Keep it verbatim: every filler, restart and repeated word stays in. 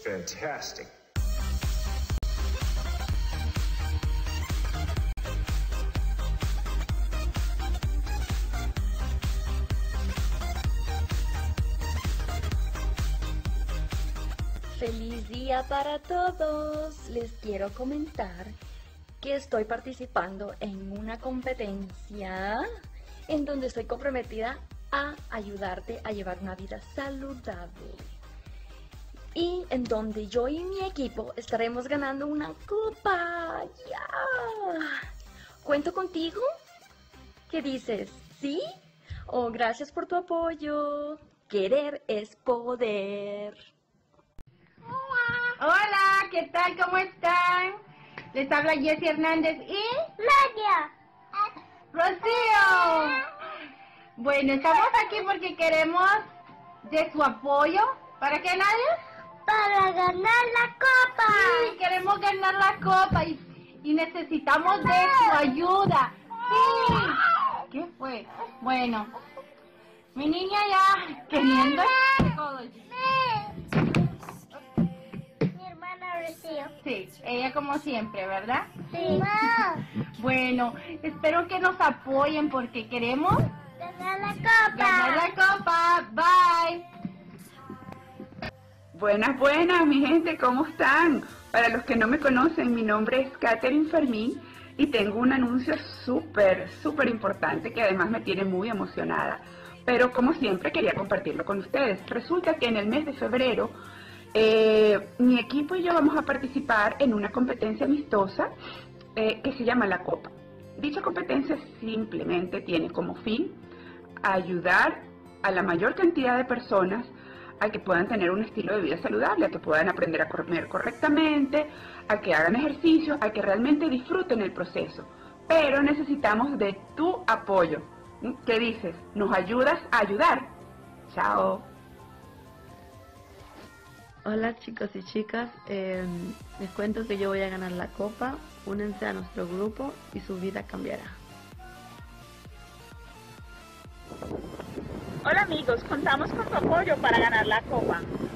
fantastic. Feliz día para todos. Les quiero comentar que estoy participando en una competencia en donde estoy comprometida a ayudarte a llevar una vida saludable y en donde yo y mi equipo estaremos ganando una copa. ¡Ya! ¿Cuento contigo? ¿Qué dices? ¿Sí? Oh, gracias por tu apoyo. Querer es poder. Hola, ¿qué tal? ¿Cómo están? Les habla Jessie Hernández y... Nadia. ¡Rocío! Bueno, estamos aquí porque queremos de su apoyo. ¿Para qué, Nadia? Para ganar la copa. Sí, queremos ganar la copa y, y necesitamos de su ayuda. Sí. ¿Qué fue? Bueno, mi niña ya queriendo todo. Sí, ella como siempre, ¿verdad? Sí. Bueno, espero que nos apoyen porque queremos Ganar la copa. ganar la copa. Bye. Buenas, buenas, mi gente, ¿cómo están? Para los que no me conocen, mi nombre es Catherine Fermín y tengo un anuncio súper, súper importante que además me tiene muy emocionada. Pero como siempre quería compartirlo con ustedes. Resulta que en el mes de febrero Eh, mi equipo y yo vamos a participar en una competencia amistosa eh, que se llama La Copa. Dicha competencia simplemente tiene como fin ayudar a la mayor cantidad de personas a que puedan tener un estilo de vida saludable, a que puedan aprender a comer correctamente, a que hagan ejercicio, a que realmente disfruten el proceso. Pero necesitamos de tu apoyo. ¿Qué dices? ¿Nos ayudas a ayudar? Chao. Hola chicos y chicas, eh, les cuento que yo voy a ganar la copa. Únense a nuestro grupo y su vida cambiará. Hola amigos, contamos con tu apoyo para ganar la copa.